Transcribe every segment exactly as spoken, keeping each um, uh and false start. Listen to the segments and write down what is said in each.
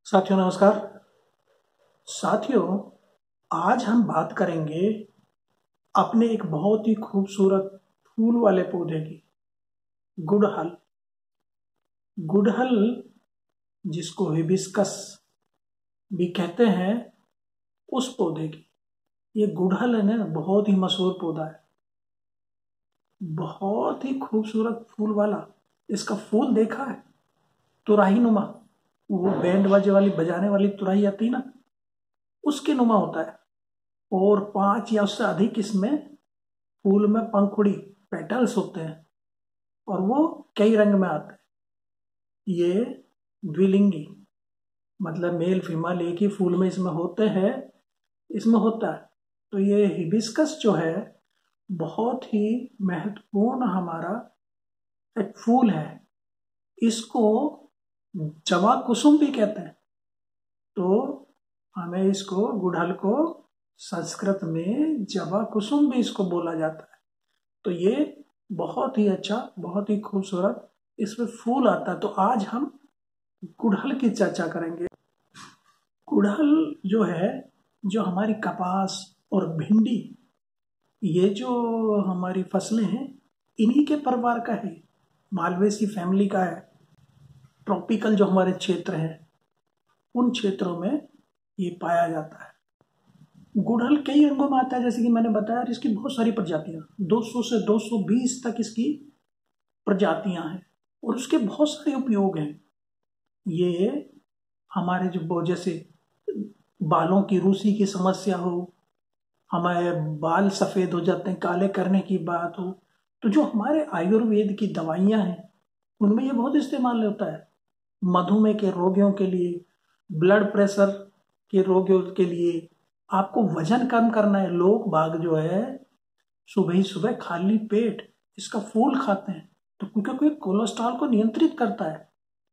साथियों नमस्कार। साथियों, आज हम बात करेंगे अपने एक बहुत ही खूबसूरत फूल वाले पौधे की, गुड़हल। गुड़हल जिसको हिबिस्कस भी कहते हैं, उस पौधे की। ये गुड़हल है ना, बहुत ही मशहूर पौधा है, बहुत ही खूबसूरत फूल वाला। इसका फूल देखा है? तुराही नुमा, वो बैंड बाजे वाली बजाने वाली तुराही आती है ना, उसके नुमा होता है। और पांच या उससे अधिक इसमें फूल में पंखुड़ी, पेटल्स होते हैं, और वो कई रंग में आते हैं। ये द्विलिंगी, मतलब मेल फीमेल एक ही फूल में इसमें होते हैं, इसमें होता है। तो ये हिबिस्कस जो है, बहुत ही महत्वपूर्ण हमारा एक फूल है। इसको जवा कुसुम भी कहते हैं। तो हमें इसको, गुड़हल को संस्कृत में जवा कुसुम भी इसको बोला जाता है। तो ये बहुत ही अच्छा, बहुत ही खूबसूरत इसमें फूल आता है। तो आज हम गुड़हल की चर्चा करेंगे। गुड़हल जो है, जो हमारी कपास और भिंडी, ये जो हमारी फसलें हैं, इन्हीं के परिवार का है, मालवेसी फैमिली का है। ट्रॉपिकल जो हमारे क्षेत्र हैं, उन क्षेत्रों में ये पाया जाता है। गुड़हल कई रंगों में आता है, जैसे कि मैंने बताया। इसकी बहुत सारी प्रजातियां, दो सौ से दो सौ बीस तक इसकी प्रजातियां हैं, और उसके बहुत सारे उपयोग हैं। ये हमारे जो, जैसे बालों की रूसी की समस्या हो, हमारे बाल सफेद हो जाते हैं, काले करने की बात हो, तो जो हमारे आयुर्वेद की दवाइयां हैं, उनमें ये बहुत इस्तेमाल होता है। मधुमेह के रोगियों के लिए, ब्लड प्रेशर के रोगियों के लिए, आपको वजन कम करना है, लोग बाग जो है सुबह ही सुबह खाली पेट इसका फूल खाते हैं, तो क्योंकि कोलेस्ट्रॉल को नियंत्रित करता है।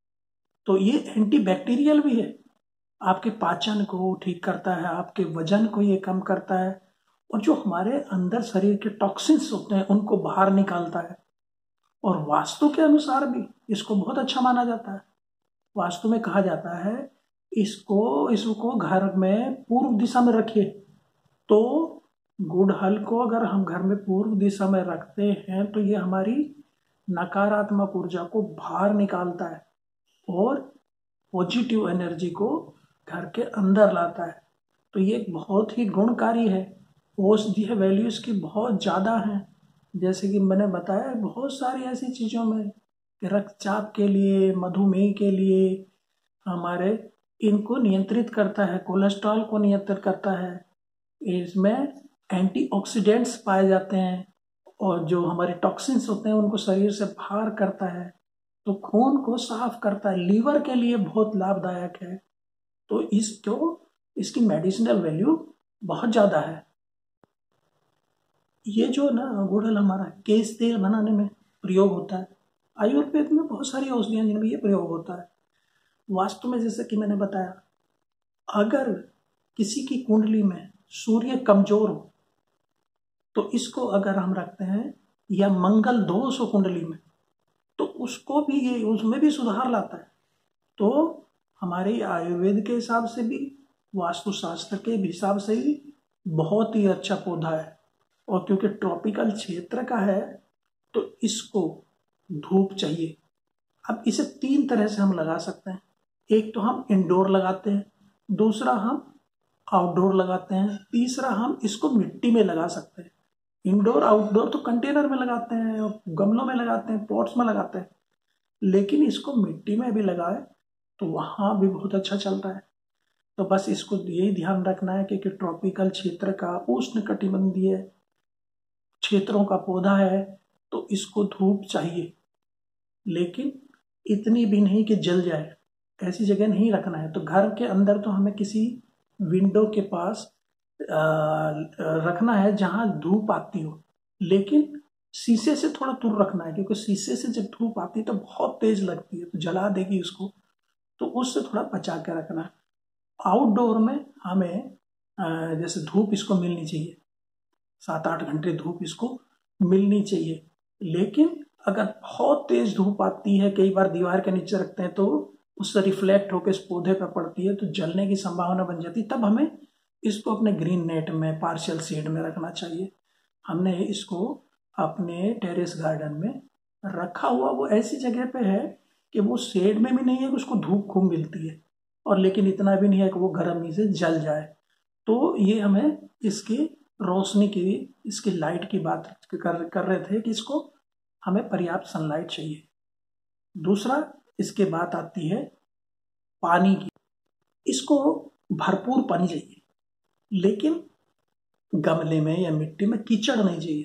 तो ये एंटीबैक्टीरियल भी है, आपके पाचन को ठीक करता है, आपके वजन को ये कम करता है, और जो हमारे अंदर शरीर के टॉक्सिन्स होते हैं उनको बाहर निकालता है। और वास्तु के अनुसार भी इसको बहुत अच्छा माना जाता है। वास्तु में कहा जाता है, इसको इसको घर में पूर्व दिशा में रखिए। तो गुड़हल को अगर हम घर में पूर्व दिशा में रखते हैं, तो ये हमारी नकारात्मक ऊर्जा को बाहर निकालता है और पॉजिटिव एनर्जी को घर के अंदर लाता है। तो ये बहुत ही गुणकारी है। औषधीय वैल्यू इसकी बहुत ज़्यादा है। जैसे कि मैंने बताया, बहुत सारी ऐसी चीज़ों में, रक्तचाप के लिए, मधुमेह के लिए, हमारे इनको नियंत्रित करता है, कोलेस्ट्रॉल को नियंत्रित करता है। इसमें एंटीऑक्सीडेंट्स पाए जाते हैं, और जो हमारे टॉक्सिन्स होते हैं उनको शरीर से बाहर करता है। तो खून को साफ करता है, लीवर के लिए बहुत लाभदायक है। तो इसको, इसकी मेडिसिनल वैल्यू बहुत ज़्यादा है। ये जो ना गुड़हल हमारा केश तेल बनाने में प्रयोग होता है। आयुर्वेद में बहुत सारी औषधियाँ जिनमें ये प्रयोग होता है। वास्तु में जैसे कि मैंने बताया, अगर किसी की कुंडली में सूर्य कमजोर हो, तो इसको अगर हम रखते हैं, या मंगल दोष हो कुंडली में, तो उसको भी ये, उसमें भी सुधार लाता है। तो हमारे आयुर्वेद के हिसाब से भी, वास्तुशास्त्र के हिसाब से भी बहुत ही अच्छा पौधा है। और क्योंकि ट्रॉपिकल क्षेत्र का है, तो इसको धूप चाहिए। अब इसे तीन तरह से हम लगा सकते हैं। एक तो हम इंडोर लगाते हैं, दूसरा हम आउटडोर लगाते हैं, तीसरा हम इसको मिट्टी में लगा सकते हैं। इंडोर आउटडोर तो कंटेनर में लगाते हैं, गमलों में लगाते हैं, पॉट्स में लगाते हैं, लेकिन इसको मिट्टी में भी लगाए तो वहाँ भी बहुत अच्छा चलता है। तो बस इसको यही ध्यान रखना है कि, कि ट्रॉपिकल क्षेत्र का, उष्ण कटिबंधीय क्षेत्रों का पौधा है, तो इसको धूप चाहिए, लेकिन इतनी भी नहीं कि जल जाए, ऐसी जगह नहीं रखना है। तो घर के अंदर तो हमें किसी विंडो के पास आ, रखना है जहां धूप आती हो, लेकिन शीशे से थोड़ा दूर रखना है, क्योंकि शीशे से जब धूप आती है तो बहुत तेज लगती है, तो जला देगी उसको। तो उससे थोड़ा बचा के रखना है। आउटडोर में हमें जैसे धूप इसको मिलनी चाहिए, सात आठ घंटे धूप इसको मिलनी चाहिए। लेकिन अगर बहुत तेज धूप आती है, कई बार दीवार के नीचे रखते हैं, तो उससे रिफ्लेक्ट होकर इस पौधे पर पड़ती है तो जलने की संभावना बन जाती है। तब हमें इसको अपने ग्रीन नेट में पार्शियल शेड में रखना चाहिए। हमने इसको अपने टेरेस गार्डन में रखा हुआ वो ऐसी जगह पे है कि वो शेड में भी नहीं है कि उसको धूप खूब मिलती है, और लेकिन इतना भी नहीं है कि वो गर्मी से जल जाए। तो ये हमें इसकी रोशनी की, इसकी लाइट की बात कर कर रहे थे कि इसको हमें पर्याप्त सनलाइट चाहिए। दूसरा, इसके बात आती है पानी की। इसको भरपूर पानी चाहिए, लेकिन गमले में या मिट्टी में कीचड़ नहीं चाहिए।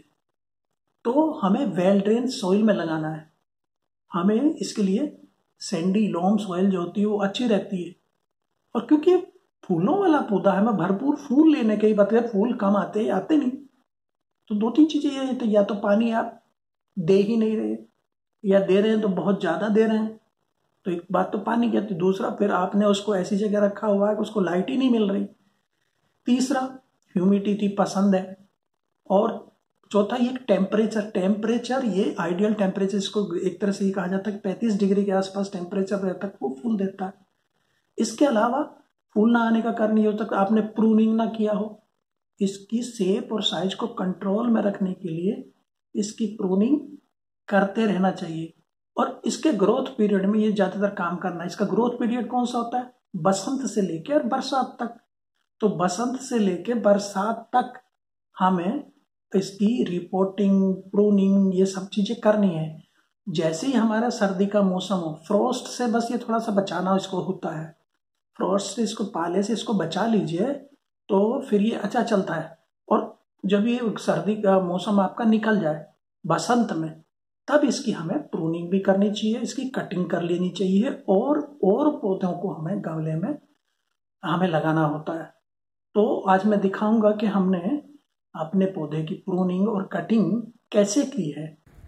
तो हमें वेल ड्रेन सॉइल में लगाना है। हमें इसके लिए सैंडी लॉम सॉइल जो होती है वो अच्छी रहती है। और क्योंकि फूलों वाला पौधा है, हमें भरपूर फूल लेने के ही बता, फूल कम आते आते नहीं। तो दो तीन चीजें ये, तो या तो पानी आप दे ही नहीं रहे, या दे रहे हैं तो बहुत ज्यादा दे रहे हैं। तो एक बात तो पानी की आती, दूसरा फिर आपने उसको ऐसी जगह रखा हुआ है कि उसको लाइट ही नहीं मिल रही। तीसरा, ह्यूमिडिटी पसंद है। और चौथा, ये टेम्परेचर टेम्परेचर ये आइडियल टेम्परेचर, इसको एक तरह से ये कहा जाता है कि पैंतीस डिग्री के आसपास टेम्परेचर रहता है, वो फूल देता है। इसके अलावा फूल ना आने का कारण ये होता है कि आपने प्रूनिंग ना किया हो। इसकी शेप और साइज को कंट्रोल में रखने के लिए इसकी प्रूनिंग करते रहना चाहिए। और इसके ग्रोथ पीरियड में ये ज्यादातर काम करना है। इसका ग्रोथ पीरियड कौन सा होता है? बसंत से लेकर बरसात तक। तो बसंत से लेकर बरसात तक हमें इसकी रिपोर्टिंग, प्रूनिंग, ये सब चीजें करनी है। जैसे ही हमारा सर्दी का मौसम हो, फ्रोस्ट से बस ये थोड़ा सा बचाना इसको होता है। फ्रोस्ट से, इसको पाले से इसको बचा लीजिए तो फिर ये अच्छा चलता है। और जब ये सर्दी का मौसम आपका निकल जाए बसंत में, तब इसकी हमें प्रूनिंग भी करनी चाहिए, इसकी कटिंग कर लेनी चाहिए, और और पौधों को हमें गमले में हमें लगाना होता है। तो आज मैं दिखाऊंगा कि हमने अपने पौधे की प्रूनिंग और कटिंग कैसे की है।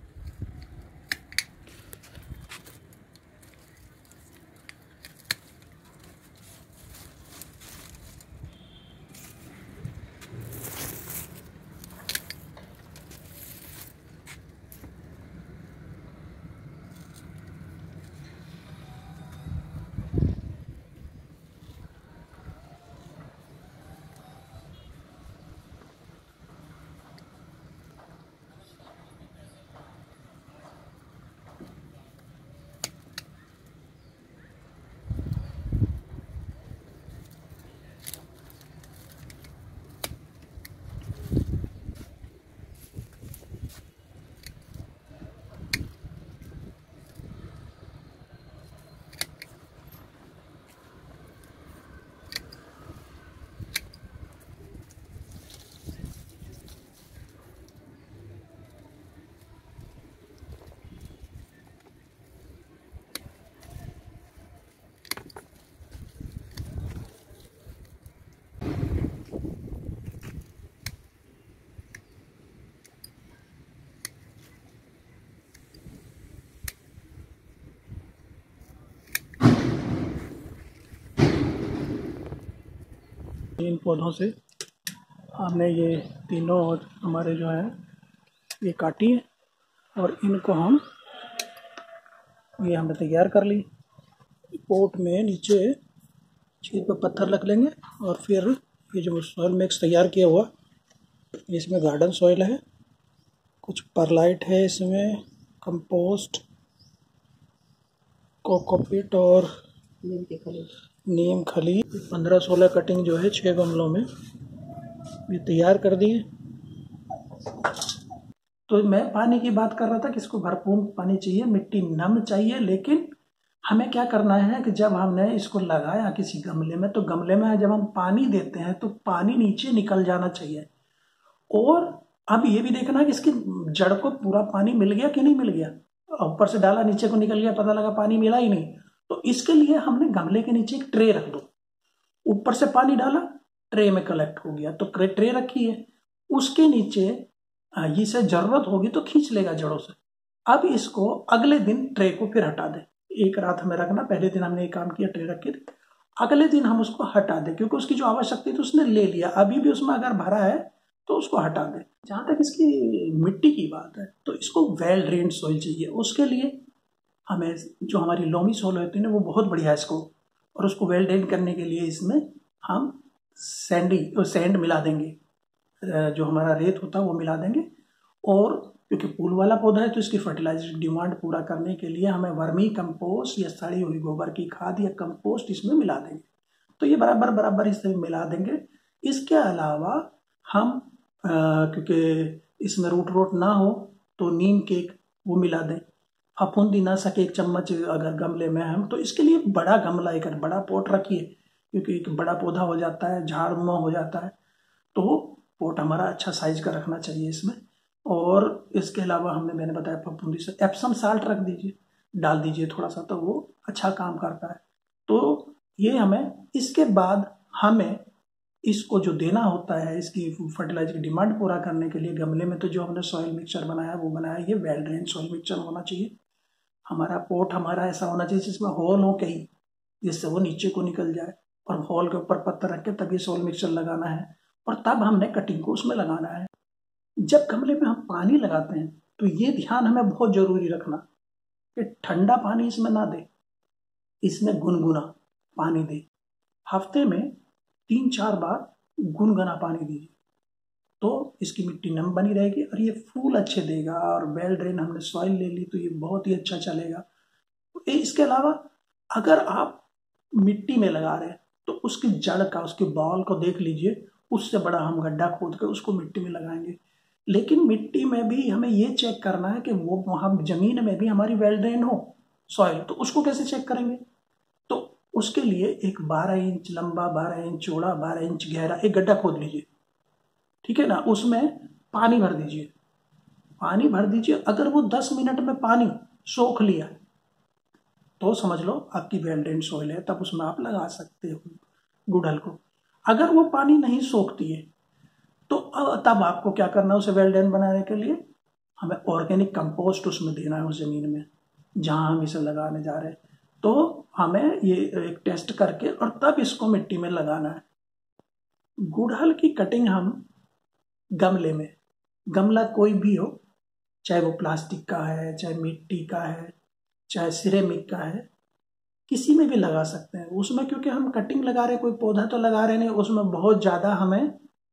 इन पौधों से हमने ये तीनों हमारे जो है ये काटी है, और इनको हम ये हमने तैयार कर ली। पोट में नीचे छेद पर पत्थर रख लेंगे, और फिर ये जो सॉइल मिक्स तैयार किया हुआ, इसमें गार्डन सॉइल है, कुछ परलाइट है, इसमें कंपोस्ट, कोकोपीट और नीम की खली नीम खली पंद्रह सोलह कटिंग जो है छः गमलों में ये तैयार कर दिए। तो मैं पानी की बात कर रहा था कि इसको भरपूर पानी चाहिए, मिट्टी नम चाहिए। लेकिन हमें क्या करना है कि जब हमने इसको लगाया किसी गमले में, तो गमले में जब हम पानी देते हैं तो पानी नीचे निकल जाना चाहिए। और अब ये भी देखना है कि इसकी जड़ को पूरा पानी मिल गया कि नहीं मिल गया। ऊपर से डाला, नीचे को निकल गया, पता लगा पानी मिला ही नहीं। तो इसके लिए हमने गमले के नीचे एक ट्रे रख दो, ऊपर से पानी डाला, ट्रे में कलेक्ट हो गया, तो ट्रे रखी है, उसके नीचे इसे जरूरत होगी तो खींच लेगा जड़ों से। अब इसको अगले दिन ट्रे को फिर हटा दे। एक रात हमें रखना, पहले दिन हमने एक काम किया, ट्रे रख के, अगले दिन हम उसको हटा दें, क्योंकि उसकी जो आवश्यकता थी तो उसने ले लिया, अभी भी उसमें अगर भरा है तो उसको हटा दें। जहां तक इसकी मिट्टी की बात है, तो इसको वेल ड्रेन्ड सॉइल चाहिए। उसके लिए हमें जो हमारी लोमी सोल होती है ना वो बहुत बढ़िया है इसको, और उसको वेल ड्रेन करने के लिए इसमें हम सैंडी सैंड मिला देंगे, जो हमारा रेत होता है वो मिला देंगे। और क्योंकि फूल वाला पौधा है तो इसकी फर्टिलाइजर डिमांड पूरा करने के लिए हमें वर्मी कंपोस्ट या सड़ी हुई गोबर की खाद या कंपोस्ट इसमें मिला देंगे। तो ये बराबर बराबर इसमें मिला देंगे। इसके अलावा हम क्योंकि इसमें रूट रोट ना हो तो नीम केक वो मिला दें। फफूंदी ना सके एक चम्मच अगर गमले में हम, तो इसके लिए बड़ा गमला एक बड़ा पॉट रखिए, क्योंकि एक बड़ा पौधा हो जाता है, झाड़नुमा हो जाता है, तो पॉट हमारा अच्छा साइज का रखना चाहिए इसमें। और इसके अलावा हमने मैंने बताया फफूंदी से एप्सम साल्ट रख दीजिए, डाल दीजिए थोड़ा सा, तो वो अच्छा काम करता है। तो ये हमें इसके बाद हमें इसको जो देना होता है इसकी फर्टिलाइजर की डिमांड पूरा करने के लिए गमले में, तो जो हमने सॉइल मिक्सचर बनाया वो बनाया ये वेल ड्रेन सॉइल मिक्सचर होना चाहिए। हमारा पोट हमारा ऐसा होना चाहिए जिसमें होल हो कहीं, जिससे वो नीचे को निकल जाए, और होल के ऊपर पत्थर रख के तब ये सॉइल मिक्सचर लगाना है, और तब हमने कटिंग को उसमें लगाना है। जब गमले में हम पानी लगाते हैं तो ये ध्यान हमें बहुत जरूरी रखना कि ठंडा पानी इसमें ना दे, इसमें गुनगुना पानी दे। हफ्ते में तीन चार बार गुनगुना पानी दीजिए, तो इसकी मिट्टी नम बनी रहेगी और ये फूल अच्छे देगा। और वेल ड्रेन हमने सॉइल ले ली तो ये बहुत ही अच्छा चलेगा। इसके अलावा अगर आप मिट्टी में लगा रहे हैं तो उसकी जड़ का, उसके बॉल को देख लीजिए, उससे बड़ा हम गड्ढा खोद कर उसको मिट्टी में लगाएंगे। लेकिन मिट्टी में भी हमें ये चेक करना है कि वो वहाँ जमीन में भी हमारी वेल ड्रेन हो सॉइल, तो उसको कैसे चेक करेंगे? तो उसके लिए एक बारह इंच लंबा, बारह इंच चौड़ा, बारह इंच गहरा एक गड्ढा खोद लीजिए, ठीक है ना। उसमें पानी भर दीजिए, पानी भर दीजिए। अगर वो दस मिनट में पानी सोख लिया तो समझ लो आपकी वेल ड्रेन सॉइल है, तब उसमें आप लगा सकते हो गुड़हल को। अगर वो पानी नहीं सोखती है तो तब आपको क्या करना है, उसे वेल ड्रेन बनाने के लिए हमें ऑर्गेनिक कंपोस्ट उसमें देना है, उस जमीन में जहां हम इसे लगाने जा रहे हैं। तो हमें ये एक टेस्ट करके और तब इसको मिट्टी में लगाना है। गुड़हल की कटिंग हम गमले में, गमला कोई भी हो, चाहे वो प्लास्टिक का है, चाहे मिट्टी का है, चाहे सिरेमिक का है, किसी में भी लगा सकते हैं। उसमें क्योंकि हम कटिंग लगा रहे, कोई पौधा तो लगा रहे नहीं, उसमें बहुत ज़्यादा हमें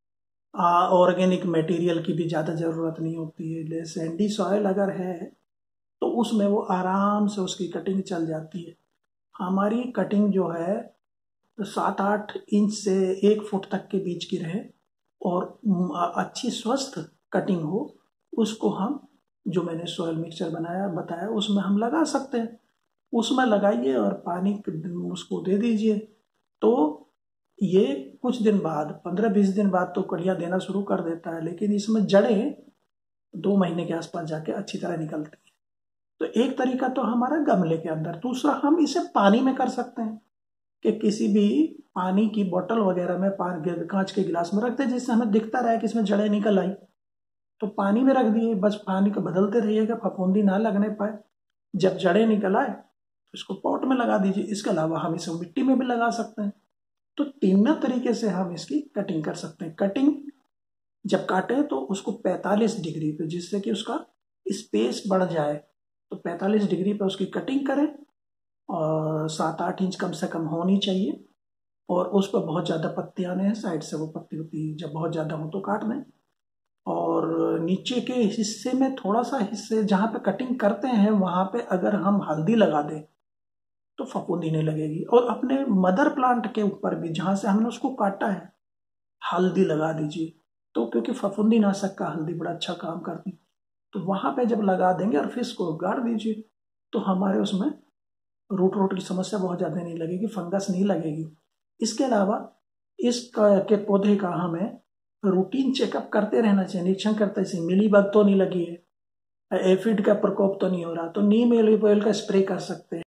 ऑर्गेनिक मटेरियल की भी ज़्यादा ज़रूरत नहीं होती है। सैंडी सॉइल अगर है तो उसमें वो आराम से उसकी कटिंग चल जाती है। हमारी कटिंग जो है सात आठ इंच से एक फुट तक के बीच की रहे और अच्छी स्वस्थ कटिंग हो, उसको हम जो मैंने सॉइल मिक्सचर बनाया बताया उसमें हम लगा सकते हैं। उसमें लगाइए और पानी उसको दे दीजिए, तो ये कुछ दिन बाद, पंद्रह बीस दिन बाद तो कड़ियाँ देना शुरू कर देता है, लेकिन इसमें जड़ें दो महीने के आसपास जाके अच्छी तरह निकलती हैं। तो एक तरीका तो हमारा गमले के अंदर। दूसरा हम इसे पानी में कर सकते हैं कि किसी भी पानी की बोतल वगैरह में, पानी कांच के गिलास में रखते हैं, जिससे हमें दिखता रहे कि इसमें जड़ें निकल आई, तो पानी में रख दिए, बस पानी को बदलते रहिएगा, फफूंदी ना लगने पाए। जब जड़ें निकल आए तो इसको पॉट में लगा दीजिए। इसके अलावा हम इसे मिट्टी में भी लगा सकते हैं। तो तीनों तरीके से हम इसकी कटिंग कर सकते हैं। कटिंग जब काटे तो उसको पैंतालीस डिग्री पे, जिससे कि उसका स्पेस बढ़ जाए, तो पैंतालीस डिग्री पे उसकी कटिंग करें, और सात आठ इंच कम से कम होनी चाहिए। और उस पर बहुत ज़्यादा पत्ती आने हैं, साइड से वो पत्ती होती जब बहुत ज़्यादा हो तो काट दें। और नीचे के हिस्से में थोड़ा सा हिस्से जहाँ पे कटिंग करते हैं वहाँ पे अगर हम हल्दी लगा दें तो फफूंदी नहीं लगेगी। और अपने मदर प्लांट के ऊपर भी जहाँ से हमने उसको काटा है हल्दी लगा दीजिए, तो क्योंकि फफूंदी नाशक का हल्दी बड़ा अच्छा काम करती, तो वहाँ पे जब लगा देंगे और फिर इसको गाड़ दीजिए, तो हमारे उसमें रूट रोट की समस्या बहुत ज़्यादा नहीं लगेगी, फंगस नहीं लगेगी। इसके अलावा इस के पौधे का हमें रूटीन चेकअप करते रहना चाहिए, निरीक्षण करते चाहिए। मिली बग तो नहीं लगी है, एफिड का प्रकोप तो नहीं हो रहा, तो नीम ऑलिव ऑयल का स्प्रे कर सकते हैं।